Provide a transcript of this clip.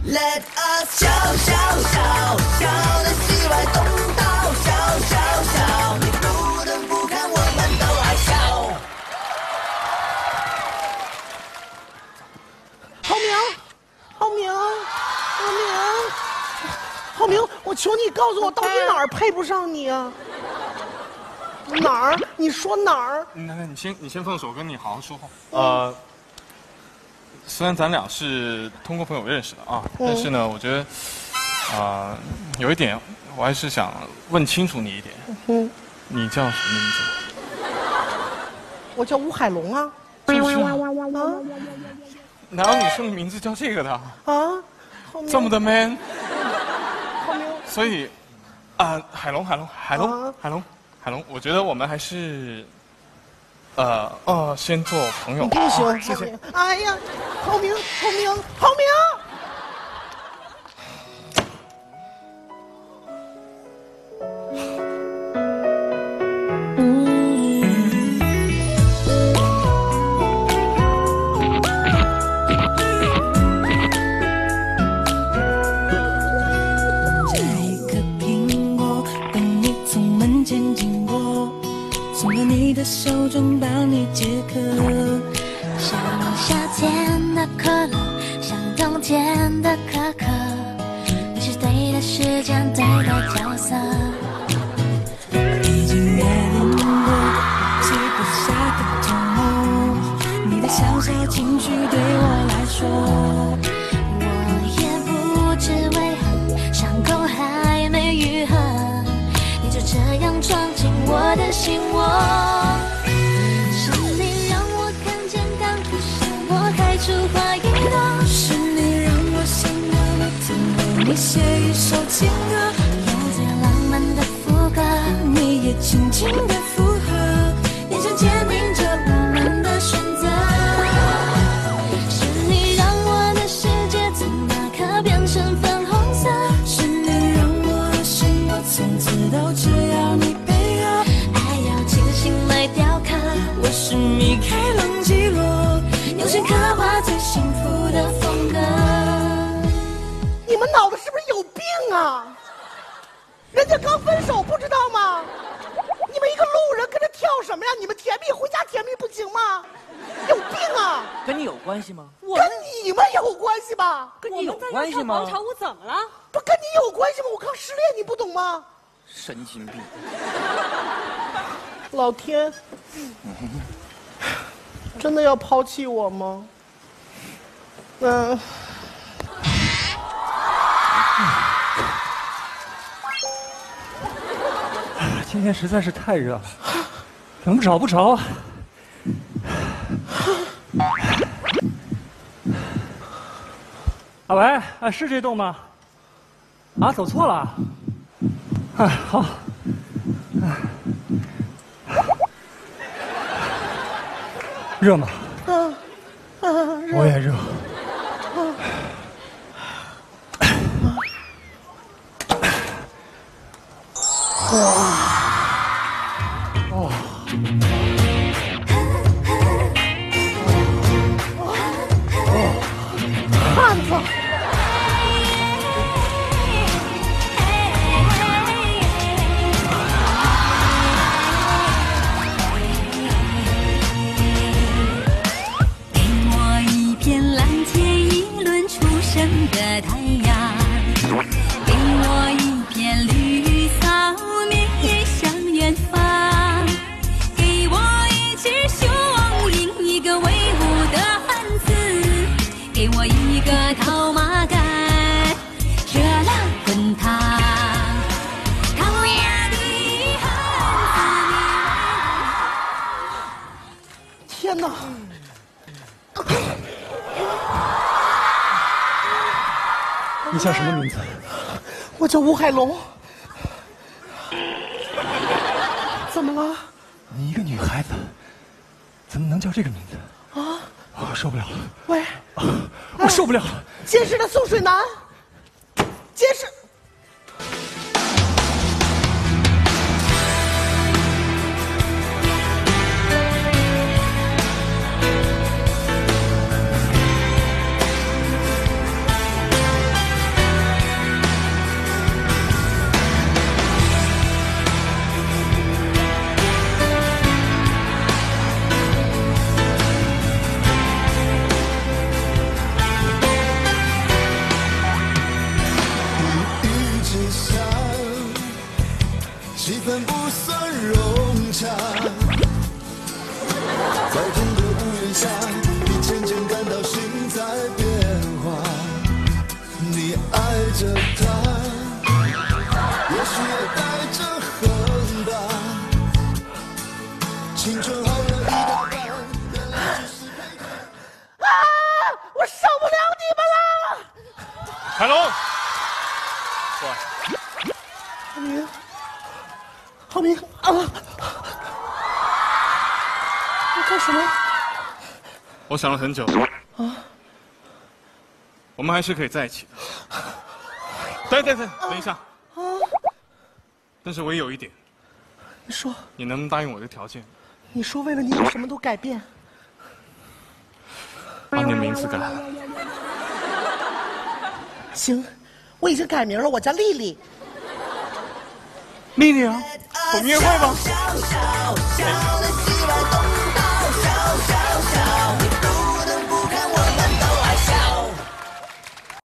Let us 笑笑笑，笑的戏外东倒，笑笑笑，你不能不看，我们都爱笑。 浩明，浩明，浩明，浩明，我求你告诉我，到底哪儿配不上你啊？哪儿？你说哪儿？ 你先放手，我跟你好好说话。虽然咱俩是通过朋友认识的啊，但是呢，我觉得，有一点，我还是想问清楚你一点。你叫什么名字？ 我叫吴海龙啊。 就是啊。 啊？ 哪有女生的名字叫这个的？ 啊？ 这么的 man？ 浩明。 所以，海龙，我觉得我们还是。先做朋友。 不行， 谢谢。 哎呀，浩明，浩明！ 摘一颗苹果，等你从门前经过。送到你的手中，帮你解渴。像夏天的可乐，像冬天的可可，你是对的时间，对的角色。已经约定过，记不下的痛，你的小小情绪对我来说，我也不知为何，伤口还没愈合。就这样闯进我的心窝，是你让我看见刚出生我开出花一朵，是你让我想到了听过你写一首情歌，用最浪漫的副歌，你也轻轻的附和，眼神坚定着我们的选择，是你让我的世界从那刻变成粉红色，是你让我的生活从此都只要你配合，爱要精心来雕刻，我是米开朗基罗，用心刻画最幸福的风格。 你们脑子是不是有病啊？人家刚分手不知道吗？你们一个路人跟着跳什么呀？你们甜蜜回家甜蜜不行吗？有病啊！ 跟你有关系吗？ 跟你们有关系吧？ 跟你有关系吗？ 广场舞怎么了？ 不跟你有关系吗？我刚失恋，你不懂吗？ 神经病！ 老天，真的要抛弃我吗？ 今天实在是太热了，怎么找不着啊？啊喂，啊是这栋吗？啊，走错了。哎，好。热吗？热。我也热。 汉子。 给我一片蓝天，一轮初升的太阳，给我一片绿草面向远方，给我一只雄鹰，一个威武的汉子，给我一个套马杆，热浪滚烫，陶冶的汉子。天哪！ 你叫什么名字？ 我叫吴海龙。怎么了？ 你一个女孩子，怎么能叫这个名字？啊！我受不了了。 喂， 我受不了了。 监视的宋水南，监视。 着他，也许也带着恨吧。青春耗了一大半， 我受不了你们了！ 凯龙，过来。 浩明啊！你干什么？ 我想了很久啊，我们还是可以在一起的。等一下啊！但是唯有一点， 你说， 你能不能答应我的条件？ 你说为了你，我什么都改变。 把你的名字改了。 行，我已经改名了，我叫丽丽。 丽丽啊，我们约会吧。